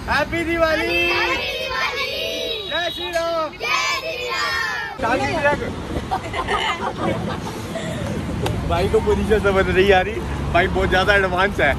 Happy Diwali, जय श्री राम। भाई को पोजीशन समझ नहीं आ रही, भाई बहुत ज्यादा एडवांस है।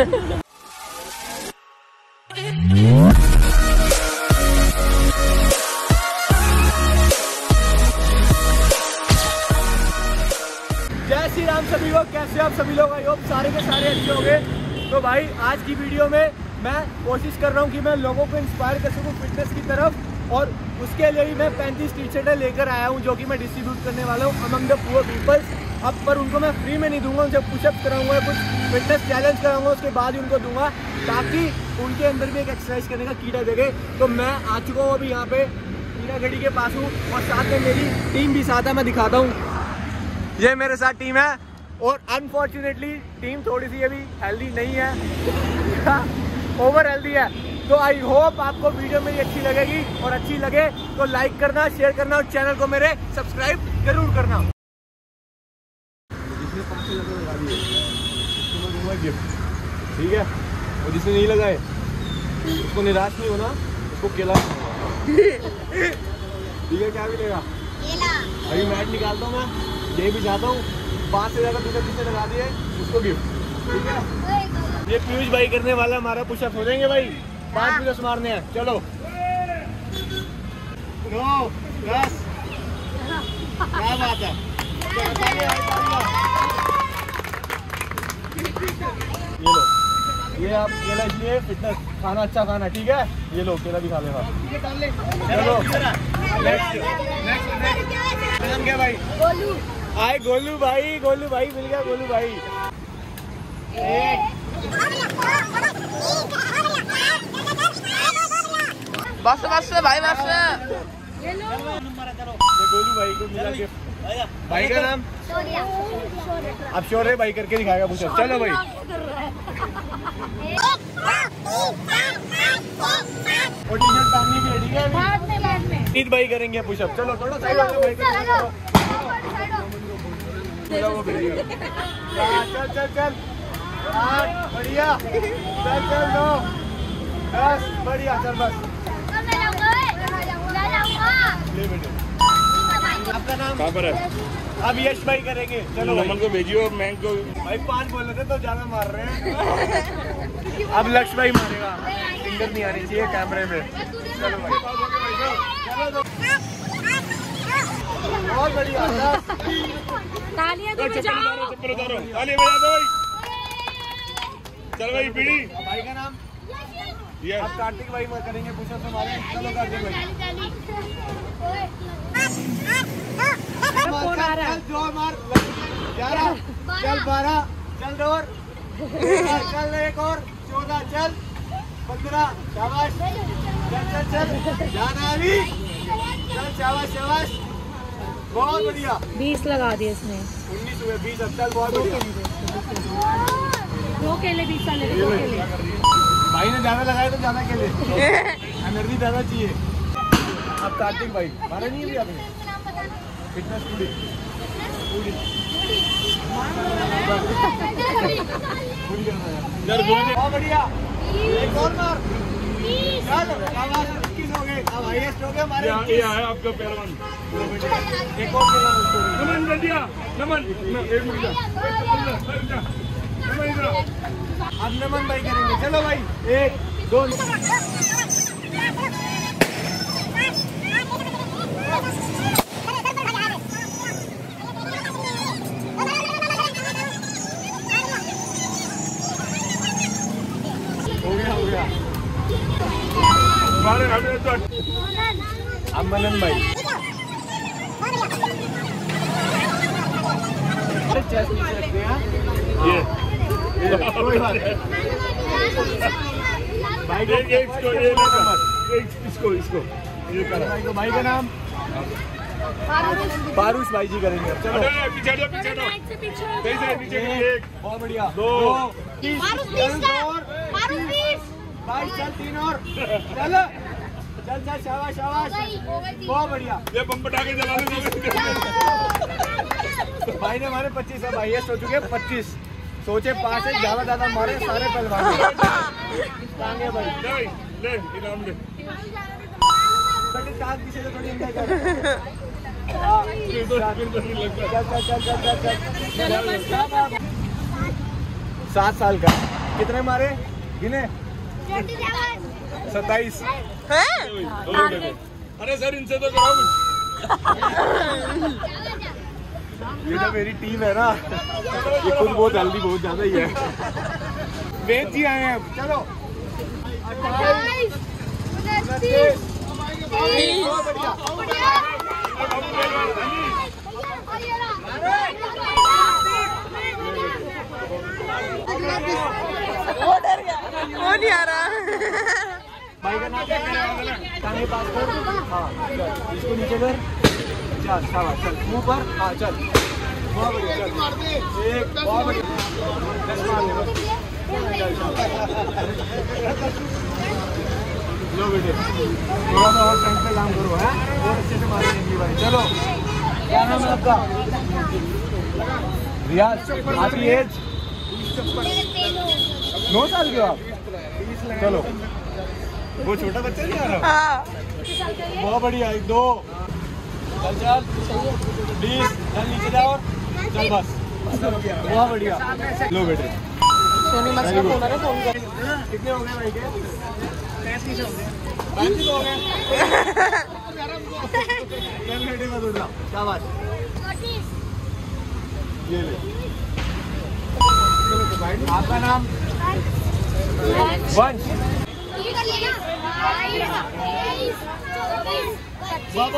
जय श्री राम सभी लोग, कैसे आप सभी लोग? आई होप सारे के सारे अच्छे हो गए। तो भाई आज की वीडियो में मैं कोशिश कर रहा हूँ कि मैं लोगों को इंस्पायर कर सकूँ फिटनेस की तरफ, और उसके लिए ही मैं 35 टी शर्टें लेकर आया हूँ जो कि मैं डिस्ट्रीब्यूट करने वाला हूँ अमंग द पुअर पीपल्स। अब पर उनको मैं फ्री में नहीं दूंगा, उनसे पुशअप कराऊंगा, कुछ फिटनेस चैलेंज कराऊंगा, उसके बाद ही उनको दूंगा ताकि उनके अंदर भी एक एक्सरसाइज करने का कीड़ा जगे। तो मैं आ चुका हूँ अभी यहाँ पे कीड़ा गढ़ी के पास हूँ, और साथ में मेरी टीम भी साथ है, मैं दिखाता हूँ। ये मेरे साथ टीम है, और अनफॉर्चुनेटली टीम थोड़ी सी अभी हेल्दी नहीं है, ओवर हेल्दी है। तो आई होप आपको वीडियो मेरी अच्छी लगेगी, और अच्छी लगे तो लाइक करना, शेयर करना, और चैनल को मेरे सब्सक्राइब जरूर करना। ठीक है, और जिसने नहीं लगाए उसको निराश नहीं होना, उसको केला ठीक है, क्या मिलेगा? अभी मैट निकालता हूँ मैं, ये भी चाहता हूँ 5 से ज्यादा पुशअप जिसने लगा दिए उसको गिफ्ट। ठीक है, ये पीयूष भाई करने वाला हमारा पुशअप हो जाएंगे भाई, 5 पुशअप मारने हैं। चलो 9 10, क्या बात है। ये लो, ये आप केला इसलिए फिटनेस खाना, अच्छा खाना। ठीक है, ये लो केला भी खा लेगा। चलो नेक्स्ट नाम क्या भाई? गोलू। आए गोलू भाई, गोलू भाई मिल गया, गोलू भाई। बस बस भाई बस। ये गोलू भाई को मिला गिफ्ट। भाई का नाम अब शोर है, भाई करके दिखाएगा पुशअप। चलो भाई, और टी शर्ट पहननी भी है। ठीक है, ईद भाई करेंगे पुशअप। चलो थोड़ा साइड हो जाओ भाई, चल चल चल 8 बढ़िया, चल चल 9 10 बढ़िया, चल बस। आपका नाम कहाँ पर है? अब यश भाई करेंगे। चलो अमन को भेजियो, मैं को भाई 5 बोल रहे थे तो ज्यादा मार रहे हैं। अब लक्ष्य भाई मारेगा, फिंगर नहीं आनी चाहिए कैमरे में। चलो भाई, बहुत बढ़िया, तालियां तो बजाओ, तालियां बजा दो भाई। चलो भाई पीढ़ी। भाई का नाम यस। अब कार्तिक भाई करेंगे पुशअप हमारे। चलो कार्तिक भाई, कौन आ रहा है? चल जोर मार। 11 चल 12 चल जोर, चल एक और 14 चल 15 शाबाश, चल चल चल जाना अभी, चल शाबाश शाबाश, बहुत बढ़िया। 20 लगा दिए इसने, 19 हुए 20। अब चल बहुत बढ़िया, 2 केले 20 वाले, 2 केले। भाई ने ज्यादा लगाया तो ज्यादा केले, एनर्जी ज्यादा चाहिए। अब कार्तिक भाई मारे नहीं है आपने फिटनेस पूरी बहुत बढ़िया, एक और मार। चल 21 हो गए, अब हाईएस्ट हो गए हमारे। ये है आपका पहलवान, एक और नमन कर दिया, नमन एक मिनट। अब नमन भाई करेंगे। चलो भाई 1 2 हो गया। अब मनन भाई चेस्ट नीचे रखते हैं। ये कोई बात नहीं भाई, इसको ये करा। भाई का नाम पारुष भाई जी करेंगे। चलो पीछे बहुत बढ़िया, 2 3 भाई चल 3 और चल चल चल शाबाश शाबाश, बहुत बढ़िया। ये बम पटाखे जला दो भाई ने हमारे 25 है, भाई हो चुके 25। सोचे 5 से ज्यादा मारे सारे पहलवान। भाई ले इनाम ले। चार पीछे से थोड़ी एंजॉय कर। चल 7 साल का। कितने मारे गिने? 27। अरे सर इनसे तो कराओ कुछ। ये जो मेरी टीम है ना, ये खुद बहुत हेल्दी बहुत ज्यादा ही है। वेद जी आए हैं अब। चलो 28, 29, वो डर गया, वो नहीं आ रहा। भाई का नाम क्या है? टांगे पास कर। हाँ चल, इसको नीचे कर। चल शाबाश, चल मुंह पर। हाँ चल, बहुत बढ़िया। चल एक, बहुत बढ़िया। 10 मार ले बस। लो बेटे, थोड़ा सा और टाइम पे काम करो है, और अच्छे से मारेंगे अगली बार। चलो क्या नाम है आपका? रियाज। आपकी एज 9 साल के हो आप? चलो वो छोटा बच्चा नहीं आ रहा? बहुत बढ़िया। 1 2 चल चल 20। चल नीचे जाओ, चल बस। बहुत बढ़िया। लो बेटे, सोनी मस्त फोन है, फोन कर। कितने हो गए भाई के? 35 हो गए। 35 हो गए। चल बेटे मत उड़ रहा। शाबाश। ये ले। आपका नाम? वंश। बस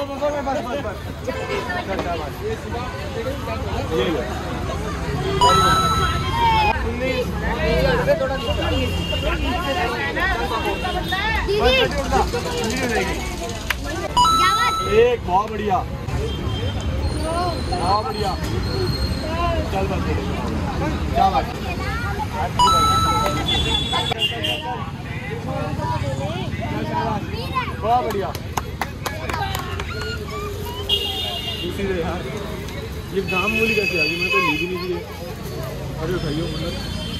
ये लो। 19। एक, बहुत बढ़िया, बहुत बढ़िया। चल बस शाबाश। बहुत बढ़िया। दूसरी दे यार, ये दाम मूली कैसे आ गई? मैं तो ली भी नहीं थी। अरे उठाइयो मतलब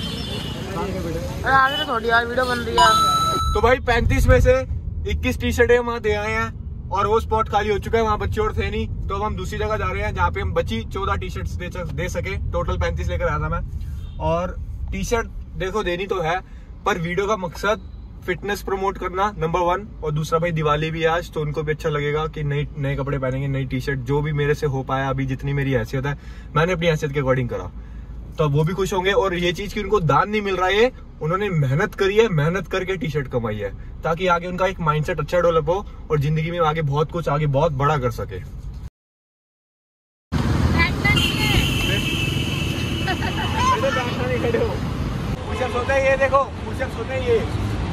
आगे थोड़ी यार वीडियो बन रही है। तो भाई 35 में से 21 टी शर्टें वहाँ दे आए हैं और वो स्पॉट खाली हो चुका है। वहाँ बच्चे और थे नहीं, तो अब हम दूसरी जगह जा रहे हैं जहाँ पे हम बची 14 टी शर्ट्स दे सके। टोटल 35 लेकर आया था मैं। और टी शर्ट देखो देनी तो है, पर वीडियो का मकसद फिटनेस प्रमोट करना नंबर 1, और दूसरा भाई दिवाली भी आज, तो उनको भी अच्छा लगेगा कि नए कपड़े पहनेंगे, नई टी शर्ट। जो भी मेरे से हो पाया अभी, जितनी मेरी हैसियत है, मैंने अपनी हैसियत के अकॉर्डिंग करा, तो वो भी खुश होंगे। और ये चीज की उनको दान नहीं मिल रहा है, उन्होंने मेहनत करी है, मेहनत करके टी शर्ट कमाई है, ताकि आगे उनका एक माइंडसेट अच्छा डेवलप हो और जिंदगी में आगे बहुत कुछ, आगे बहुत बड़ा कर सके। पुशअप्स होते हैं ये, देखो पुशअप्स होते हैं ये,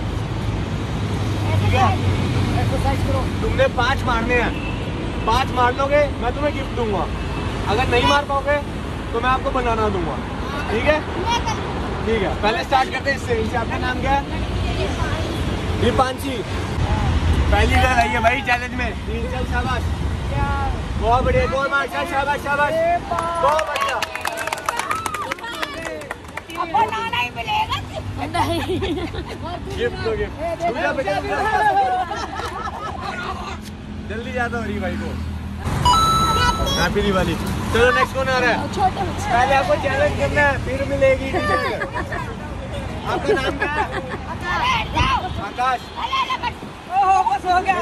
ठीक है? एक्सरसाइज करो। तुमने 5 मारने हैं, 5 मार लोगे मैं तुम्हें गिफ्ट दूंगा। अगर नहीं मार पाओगे तो मैं आपको बनाना दूंगा, ठीक है? ठीक है, पहले स्टार्ट करते हैं इससे। आपका नाम क्या है? दीपांशी। पहली बार आई है भाई चैलेंज में। 3 चल, शाबाश, बहुत बढ़िया। 2 मार, चल शाबाश शाबाश, बहुत बढ़िया। नहीं मिलेगा नहीं। गिफ्ट दो, गिफ्ट। जल्दी जाता हूँ भाई को। हैप्पी दिवाली। चलो नेक्स्ट कौन आ रहा है? पहले आपको चैलेंज करना है, फिर मिलेगी। आपका नाम क्या है? आकाश। बस हो गया।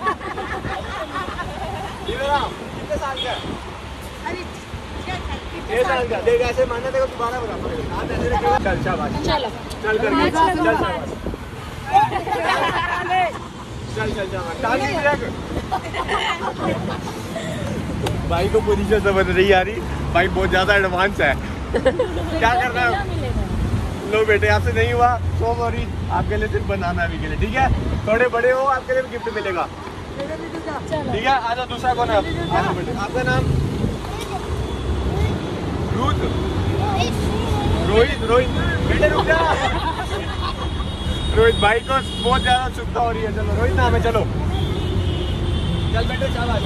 कितने साल का है? 6 साल का। देख ऐसे मानना, देखो दोबारा बता पड़ेगा। चल शाबाश, चलो चल कर, चल शाबाश, चल चल शाबाश। भाई को पोजीशन समझ नहीं आ रही, भाई बहुत ज्यादा एडवांस है। क्या करना है? लो बेटे, आपसे नहीं हुआ सो सॉरी, आपके लिए सिर्फ बनाना है अभी के लिए, ठीक है? थोड़े बड़े हो, आपके लिए भी गिफ्ट मिलेगा, ठीक है? आ जाओ, दूसरा कौन है? आ जाओ बेटे। आपका नाम? रोहित। रोहित बेटे रुक जा। रोहित भाई को बहुत ज्यादा उत्सुकता हो रही है। चलो रोहित नाम है, चलो चल बेटे शाबाश।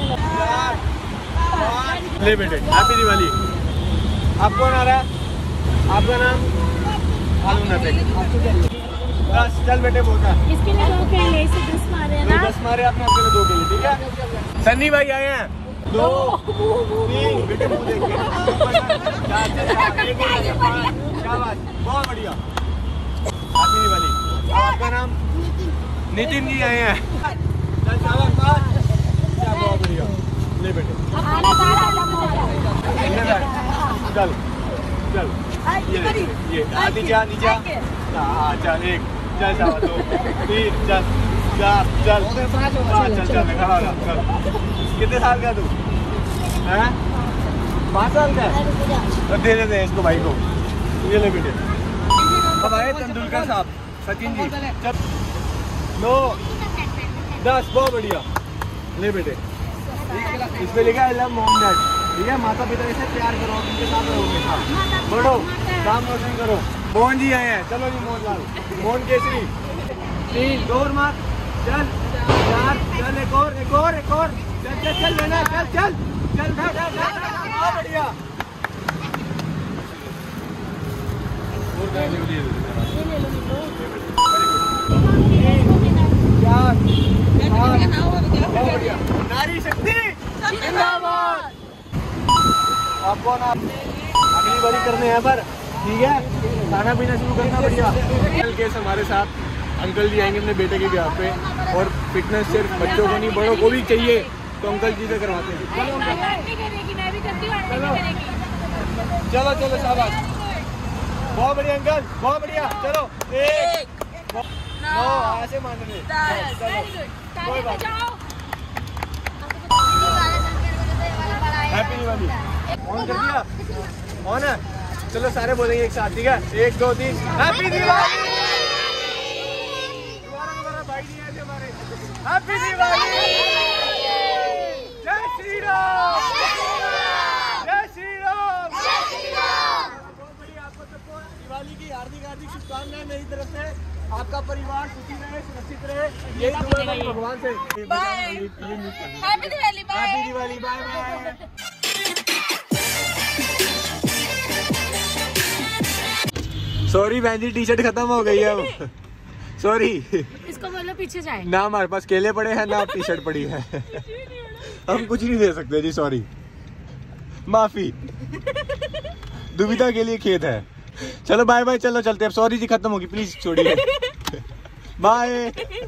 ले बेटे, हैप्पी दिवाली। आप कौन आ रहा है? आपका नाम? 10 चल बेटे बोलता इसके लिए 2 केले, इसे 10 मारे हैं ना। 10 मारे आपने, आपके लिए 2 केले, ठीक है। सन्नी भाई आए हैं, 2 3 बेटे मुंह देख के, 4 शाबाश, बहुत बढ़िया। हैप्पी दिवाली। आपका नाम? नितिन जी आए हैं, चल शाबाश, बहुत बढ़िया। ले बेटे चल चल, ये नीचा नीचा, हाँ चल, 1 चल शाबाश, 2 3 चल 4 चल 5 चल खड़ा हो जा, चल। कितने साल का तू हैं? 5 साल का? तो दे दे इसको भाई को, ये ले बेटे। अब आए तेंदुलकर साहब, सचिन जी, चल 9 10, बहुत बढ़िया। ले बेटे, इस पे लिखा है लव मॉम डैड, ठीक है। माता पिता से प्यार करो, उनके साथ रहो, उनके साथ बढ़ो, नाम रोशन करो। मोहन जी आए हैं, चलो जी मोहनलाल, मोहन केसरी। 3 2 मार, चल 4 चल, एक और चल चल चल, लेना, चल चल चल, बहुत बढ़िया। नारी शक्ति जिंदाबाद। आपको ना अगली बारी करने हैं पर, ठीक है, खाना पीना शुरू करना बढ़िया। अंकल केस हमारे साथ, अंकल जी आएंगे अपने बेटे के ब्याह पे, और फिटनेस सिर्फ बच्चों को नहीं बड़ों को भी चाहिए, तो अंकल जी से करवाते हैं। चलो चलो शाबाश, बहुत बढ़िया अंकल, बहुत बढ़िया। चलो 1 9 ऐसे मान ले, कोई बात नहीं। हैप्पी दिवाली ऑन कर दिया, ऑन है। चलो सारे बोलेंगे एक साथ, ठीक है, 1 2 3 हैप्पी दिवाली। दोबारा भाई नहीं आए थे हमारे। हैप्पी दिवाली, जय श्री राम, जय श्री राम। बहुत बढ़िया, आपको सबको दिवाली की हार्दिक हार्दिक शुभकामनाएं मेरी तरफ से। आपका परिवार सुखी रहे, सुरक्षित रहे, यही दुआ है भगवान से। Bye, happy Diwali, bye, happy Diwali, bye bye. Sorry बहन जी, टी शर्ट खत्म हो गई है अब, सॉरी। इसको बोलो पीछे जाए ना हमारे पास केले पड़े हैं, ना टी शर्ट पड़ी है, हम कुछ नहीं दे सकते जी, सॉरी, माफी, दुविधा के लिए खेद है। चलो बाय बाय, चलो चलते हैं अब, सॉरी जी खत्म होगी, प्लीज छोड़िए, बाय।